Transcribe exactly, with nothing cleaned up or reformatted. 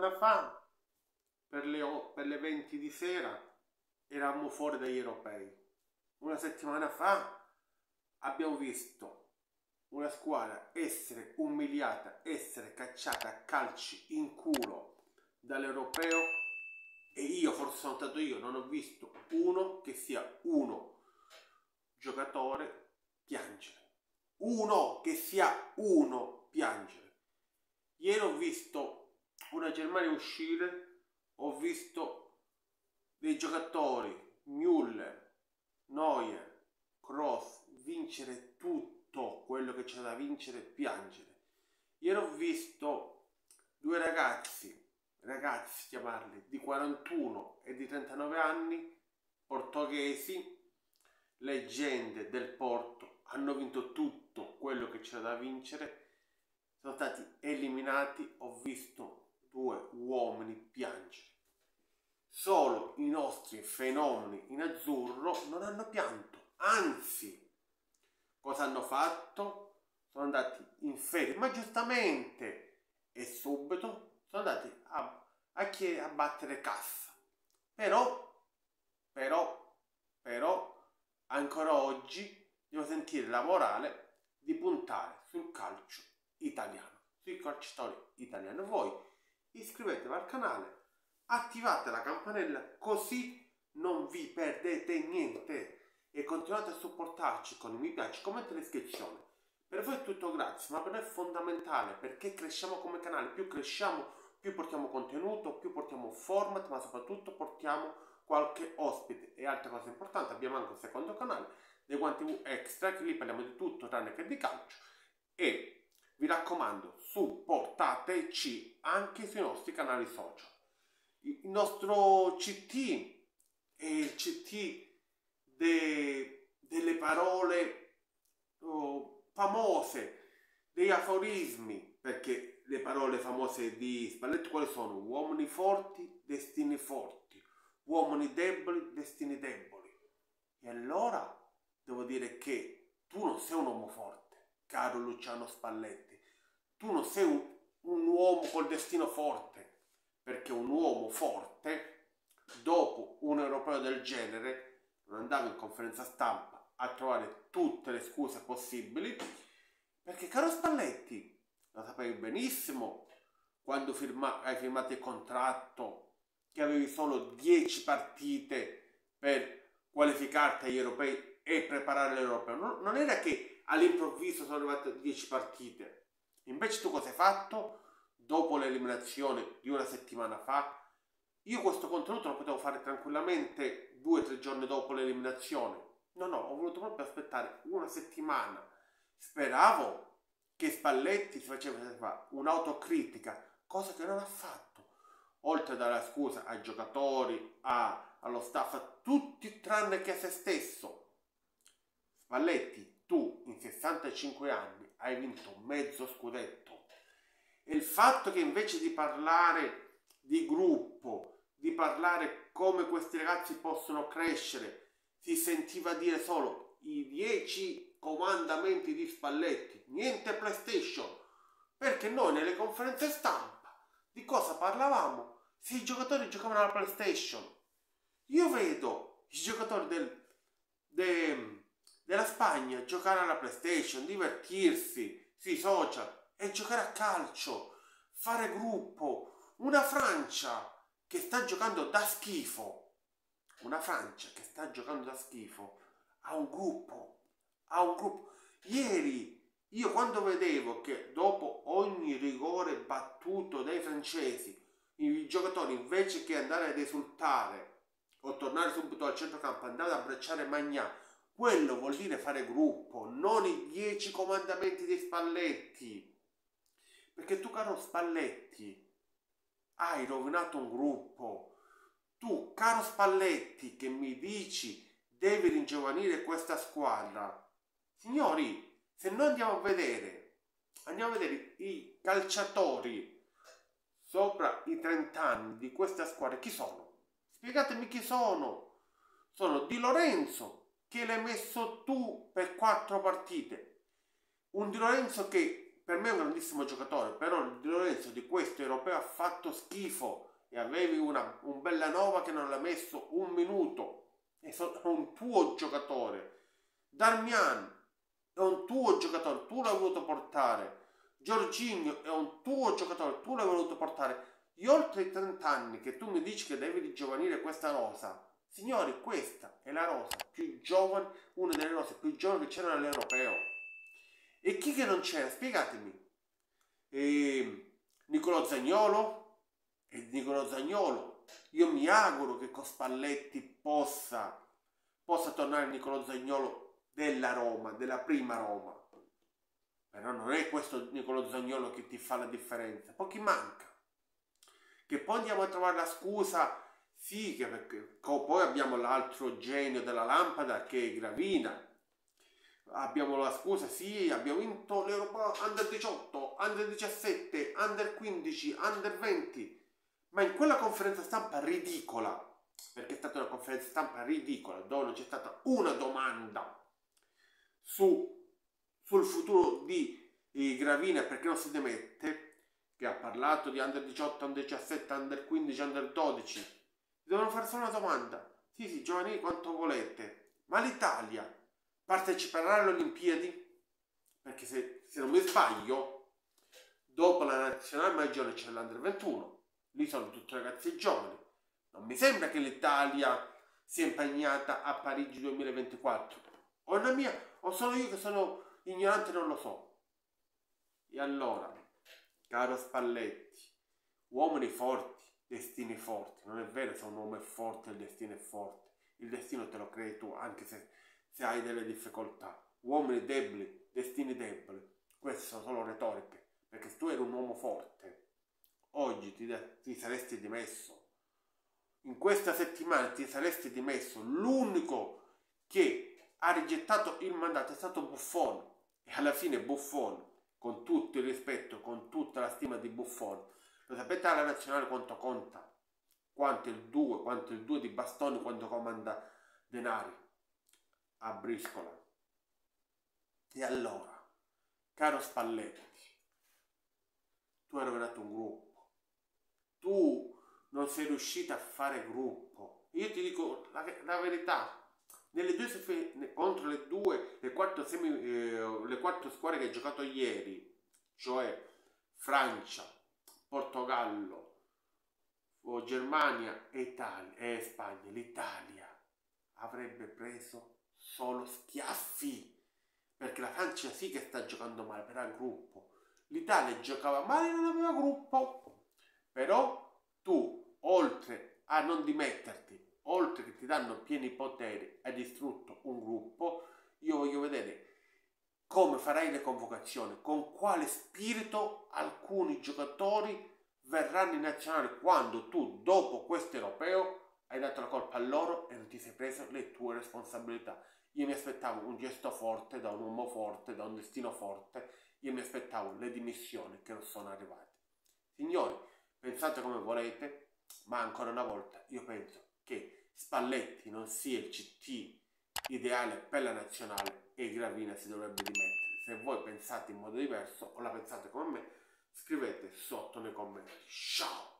settimana fa, per le, per le venti di sera, eravamo fuori dagli europei. Una settimana fa abbiamo visto una squadra essere umiliata, essere cacciata a calci in culo dall'europeo, e io, forse sono stato io, non ho visto uno che sia uno giocatore piangere. Uno che sia uno piangere. Ieri ho visto una Germania uscire, ho visto dei giocatori, Müller, Neuer, Kroos, vincere tutto quello che c'è da vincere e piangere. Ieri ho visto due ragazzi, ragazzi chiamarli, di quarantuno e di trentanove anni, portoghesi, leggende del Porto, hanno vinto tutto quello che c'era da vincere, sono stati eliminati. Ho visto due uomini piangere. Solo i nostri fenomeni in azzurro non hanno pianto, anzi, cosa hanno fatto? Sono andati in ferie, ma giustamente e subito sono andati a, a, chied- a battere cassa. Però, però, però, ancora oggi devo sentire la morale di puntare sul calcio italiano, sui calciatori italiani. Voi iscrivetevi al canale, attivate la campanella così non vi perdete niente e continuate a supportarci con i mi piace, commenti e iscrizioni. Per voi è tutto gratis, ma per noi è fondamentale, perché cresciamo come canale. Più cresciamo, più portiamo contenuto, più portiamo format, ma soprattutto portiamo qualche ospite. E altre cose importanti, abbiamo anche un secondo canale, dei Guanti T V Extra, che lì parliamo di tutto tranne che di calcio. E vi raccomando, supportateci anche sui nostri canali social. Il nostro C T è il C T de, delle parole oh, famose, degli aforismi, perché le parole famose di Spalletti quali sono? Uomini forti, destini forti, uomini deboli, destini deboli. E allora devo dire che tu non sei un uomo forte, caro Luciano Spalletti, tu non sei un, un uomo col destino forte, perché un uomo forte, dopo un europeo del genere, non andava in conferenza stampa a trovare tutte le scuse possibili, perché, caro Spalletti, lo sapevi benissimo quando firma, hai firmato il contratto che avevi solo dieci partite per qualificarti agli europei e preparare l'europeo. Non, non era che all'improvviso sono arrivate dieci partite. Invece tu cosa hai fatto? Dopo l'eliminazione di una settimana fa, io questo contenuto lo potevo fare tranquillamente due o tre giorni dopo l'eliminazione. No, no, ho voluto proprio aspettare una settimana. Speravo che Spalletti si faceva un'autocritica, cosa che non ha fatto. Oltre a dare la scusa ai giocatori, a, allo staff, a tutti tranne che a se stesso. Spalletti, tu in sessantacinque anni hai vinto mezzo scudetto. E il fatto che invece di parlare di gruppo, di parlare come questi ragazzi possono crescere, si sentiva dire solo i dieci comandamenti di Spalletti, niente PlayStation, perché noi nelle conferenze stampa di cosa parlavamo? Se i giocatori giocavano alla PlayStation. Io vedo i giocatori del, de, della Spagna giocare alla PlayStation, divertirsi sui social e giocare a calcio, fare gruppo. Una Francia che sta giocando da schifo, una Francia che sta giocando da schifo, ha un gruppo, ha un gruppo. Ieri io quando vedevo che dopo ogni rigore battuto dai francesi, i giocatori invece che andare ad esultare o tornare subito al centrocampo andavano ad abbracciare Magnà, quello vuol dire fare gruppo, non i dieci comandamenti di Spalletti. Perché tu, caro Spalletti, hai rovinato un gruppo. Tu, caro Spalletti, che mi dici devi ringiovanire questa squadra. Signori, se noi andiamo a vedere, andiamo a vedere i calciatori sopra i trenta anni di questa squadra, chi sono? Spiegatemi chi sono. Sono Di Lorenzo, che l'hai messo tu per quattro partite. Un Di Lorenzo che per me è un grandissimo giocatore, però Di Lorenzo di questo europeo ha fatto schifo e avevi una, un Bellanova che non l'ha messo un minuto, è un tuo giocatore. Darmian è un tuo giocatore, tu l'hai voluto portare. Jorginho è un tuo giocatore, tu l'hai voluto portare. Gli oltre trenta anni che tu mi dici che devi rigiovanire questa rosa, signori, questa è la rosa più giovane, una delle rose più giovani che c'era nell'europeo. E chi che non c'era? Spiegatemi. E Nicolò Zaniolo? E Nicolò Zaniolo, io mi auguro che con Spalletti possa, possa tornare Nicolò Zaniolo della Roma, della prima Roma. Però non è questo Nicolò Zaniolo che ti fa la differenza. Poi chi manca? Che poi andiamo a trovare la scusa, sì, che perché poi abbiamo l'altro genio della lampada che è Gravina. Abbiamo la scusa, sì, abbiamo vinto l'Europa Under diciotto, Under diciassette, Under quindici, Under venti. Ma in quella conferenza stampa ridicola, perché è stata una conferenza stampa ridicola, dove non c'è stata una domanda su, sul futuro di, di Gravina, perché non si demette, che ha parlato di Under diciotto, Under diciassette, Under quindici, Under dodici. Devono fare solo una domanda. Sì, sì, giovani, quanto volete. Ma l'Italia parteciperà alle Olimpiadi? Perché se, se non mi sbaglio, dopo la nazionale maggiore c'è l'Under ventuno. Lì sono tutti ragazzi giovani. Non mi sembra che l'Italia sia impegnata a Parigi duemilaventiquattro. O, una mia, o sono io che sono ignorante e non lo so. E allora, caro Spalletti, uomini forti, destini forti. Non è vero se un uomo è forte il destino è forte. Il destino te lo crei tu, anche se, se hai delle difficoltà. Uomini deboli, destini deboli. Queste sono solo retoriche. Perché se tu eri un uomo forte, oggi ti, ti saresti dimesso. In questa settimana ti saresti dimesso. L'unico che ha rigettato il mandato è stato Buffon. E alla fine Buffon, con tutto il rispetto, con tutta la stima di Buffon, lo sapete alla nazionale quanto conta? Quanto il due, quanto il due di bastoni, quanto comanda denari a briscola. E allora, caro Spalletti, tu hai rovinato un gruppo, tu non sei riuscito a fare gruppo. Io ti dico la, la verità, nelle due contro le due, le quattro, semi, eh, le quattro squadre che hai giocato ieri, cioè Francia, Portogallo, Germania e, Italia, e Spagna, l'Italia avrebbe preso solo schiaffi, perché la Francia sì che sta giocando male, però ha gruppo. L'Italia giocava male e non aveva gruppo. Però tu, oltre a non dimetterti, oltre che ti danno pieni poteri, hai distrutto un gruppo. Io voglio vedere come farai le convocazioni, con quale spirito alcuni giocatori verranno in nazionale quando tu, dopo questo europeo, hai dato la colpa a loro e non ti sei preso le tue responsabilità. Io mi aspettavo un gesto forte, da un uomo forte, da un destino forte. Io mi aspettavo le dimissioni che non sono arrivate. Signori, pensate come volete, ma ancora una volta io penso che Spalletti non sia il C T ideale per la nazionale e Gravina si dovrebbe dimettere. Se voi pensate in modo diverso o la pensate come me, scrivete sotto nei commenti. Ciao!